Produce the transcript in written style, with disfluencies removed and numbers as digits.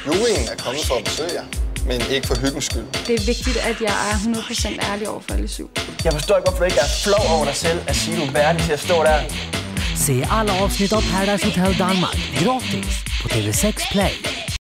Juryen er kommet for at besøge jer, men ikke for hyggens skyld. Det er vigtigt, at jeg er 100% ærlig over for alle 7. Jeg forstår ikke, hvorfor du ikke er flov over dig selv at sige, du er værdig til at stå der. Se alla avsnitt av Paradise Hotel Danmark gratis på TV6 Play.